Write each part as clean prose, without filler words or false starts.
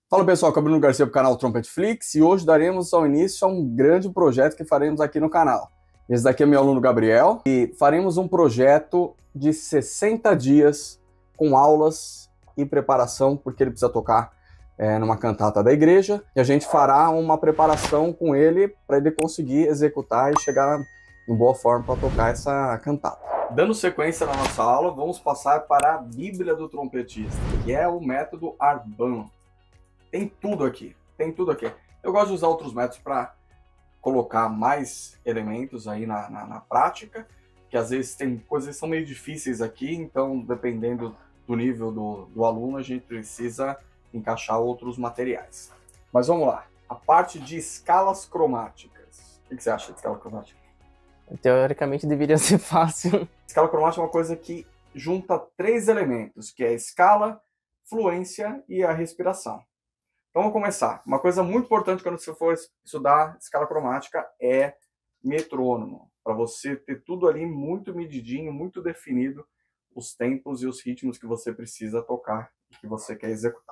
Fala pessoal, aqui é o Bruno Garcia do canal Trompetflix e hoje daremos início a um grande projeto que faremos aqui no canal. Esse daqui é meu aluno Gabriel e faremos um projeto de 60 dias com aulas e preparação, porque ele precisa tocar numa cantata da igreja, e a gente fará uma preparação com ele para ele conseguir executar e chegar em boa forma para tocar essa cantata. Dando sequência na nossa aula, vamos passar para a Bíblia do trompetista, que é o método Arban. Tem tudo aqui, tem tudo aqui. Eu gosto de usar outros métodos para colocar mais elementos aí na prática, que às vezes tem coisas que são meio difíceis aqui, então dependendo do nível do aluno, a gente precisa encaixar outros materiais. Mas vamos lá, a parte de escalas cromáticas. O que você acha de escala cromática? Teoricamente deveria ser fácil. Escala cromática é uma coisa que junta três elementos, que é a escala, fluência e a respiração. Então vamos começar. Uma coisa muito importante quando você for estudar escala cromática é metrônomo, para você ter tudo ali muito medidinho, muito definido, os tempos e os ritmos que você precisa tocar e que você quer executar.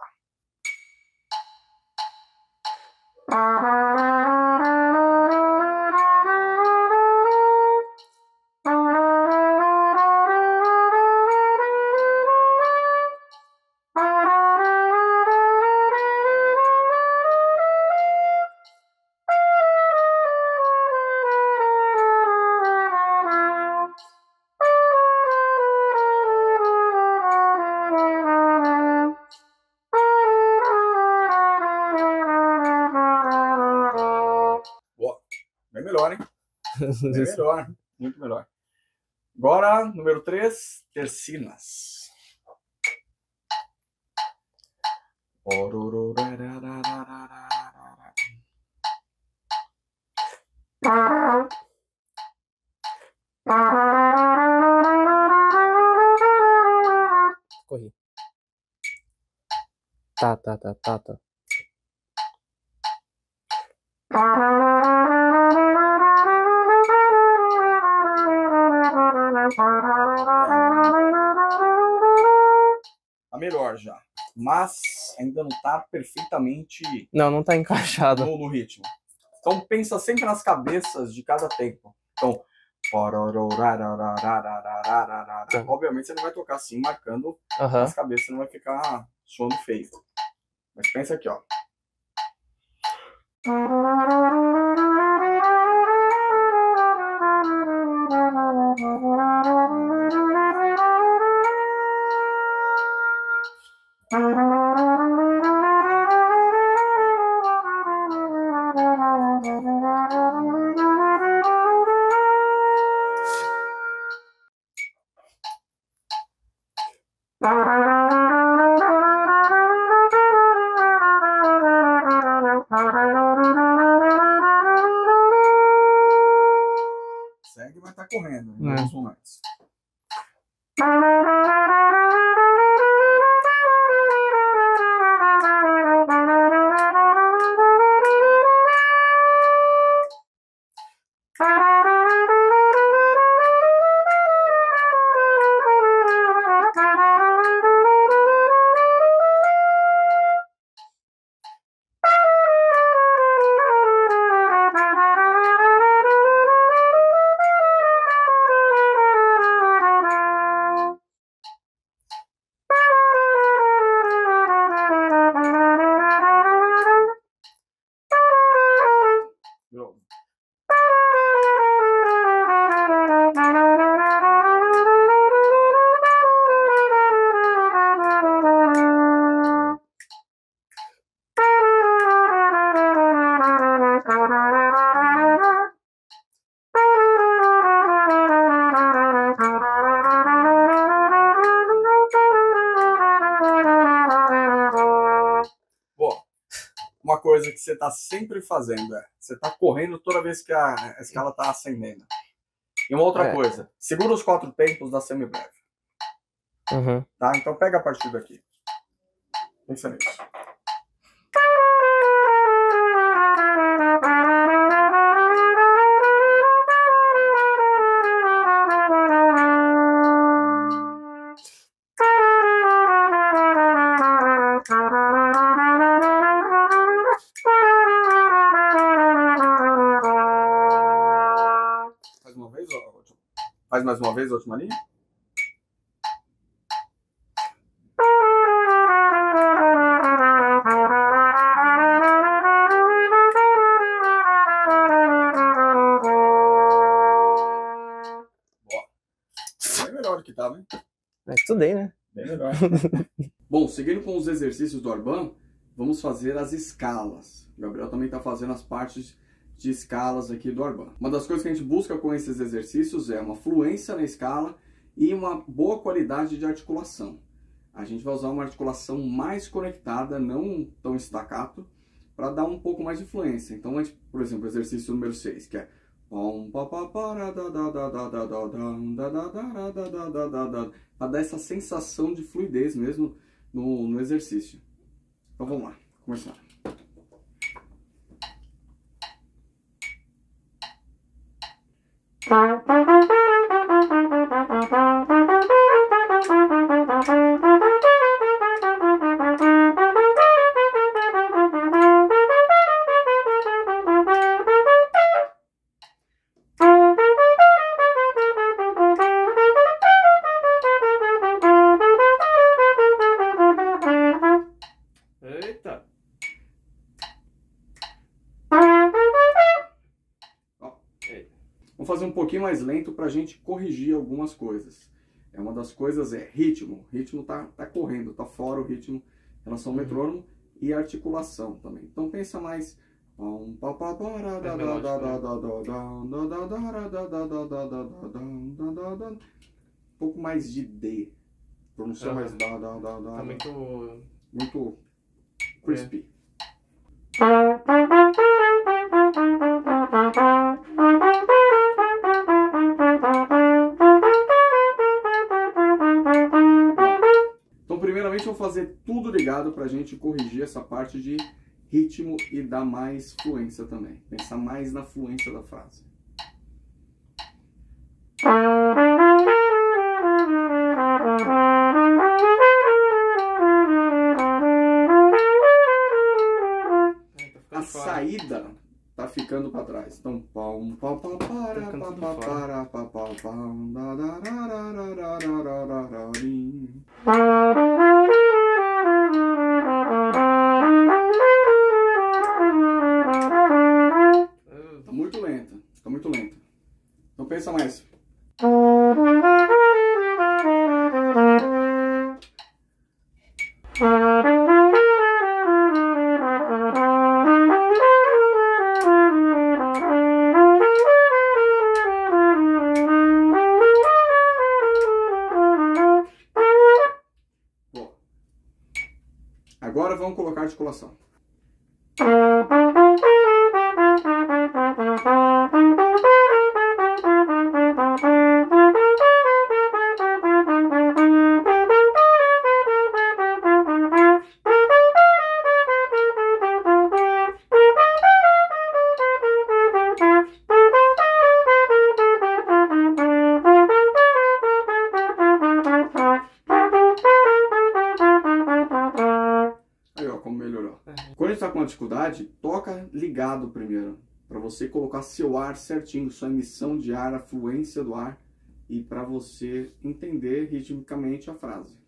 Bem melhor, hein? Bem melhor, muito melhor. Agora, número 3, tercinas. Corri. Tá. Tá melhor já, mas ainda não tá perfeitamente... Não tá encaixado. No ritmo. Então pensa sempre nas cabeças de cada tempo. Então... Obviamente você não vai tocar assim, marcando as cabeças, não vai ficar soando feio. Mas pensa aqui, ó. Segue, vai estar correndo em alguns momentos. Uma coisa que você está sempre fazendo você está correndo toda vez que a escala está ascendendo. E uma outra coisa, segura os 4 tempos da semibreve. Tá? Então pega a partir daqui. Pensa nisso. Faz mais uma vez a última linha. Bem melhor do que tava, hein? Estudei, né? Bem melhor. Bom, seguindo com os exercícios do Arban, vamos fazer as escalas. O Gabriel também está fazendo as partes de escalas aqui do Arban. Uma das coisas que a gente busca com esses exercícios é uma fluência na escala e uma boa qualidade de articulação. A gente vai usar uma articulação mais conectada, não tão staccato, para dar um pouco mais de fluência. Então, por exemplo, o exercício número 6, que é para dar essa sensação de fluidez mesmo no exercício. Então vamos lá, começar. Eita! Vamos fazer um pouquinho mais lento para a gente corrigir algumas coisas. Uma das coisas é ritmo. O ritmo tá correndo, tá fora o ritmo em relação ao metrônomo e articulação também. Então pensa mais um pouco mais de D. Pronunciar mais Tá muito crispy. Então, primeiramente, eu vou fazer tudo ligado para a gente corrigir essa parte de ritmo e dar mais fluência também. Pensar mais na fluência da frase. A saída tá ficando para trás. Então, tá muito lenta, fica muito lenta. Então pensa mais. Agora vamos colocar a articulação. Como melhorou. Quando a gente está com uma dificuldade, toca ligado primeiro, para você colocar seu ar certinho, sua emissão de ar, a fluência do ar, e para você entender ritmicamente a frase.